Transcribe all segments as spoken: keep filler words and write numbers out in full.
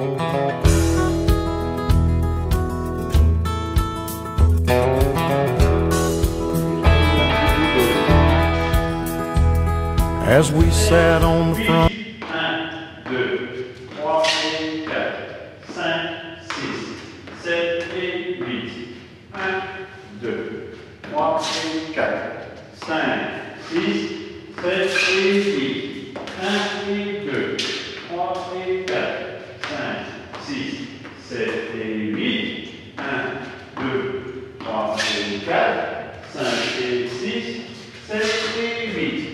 As we sat on the front. un, deux, trois et quatre, cinq, six, sept et huit. un, deux, trois et quatre, cinq, six, sept et huit. un et deux, trois et quatre, cinq, six, sept et huit. un, deux, trois et quatre, cinq et six, sept et huit.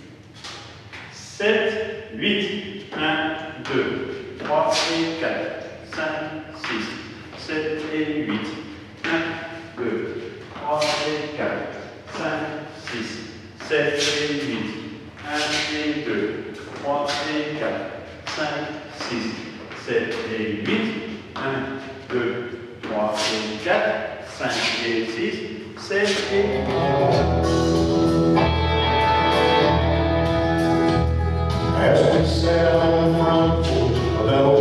sept, huit, un, deux, trois et quatre, cinq, six, sept et huit. un, deux, trois et quatre, cinq, six, sept et huit. un et deux, trois et quatre, cinq, six, sept et huit. un, deux, trois et quatre, cinq et six, sept et huit. As we sat on the front porch, a little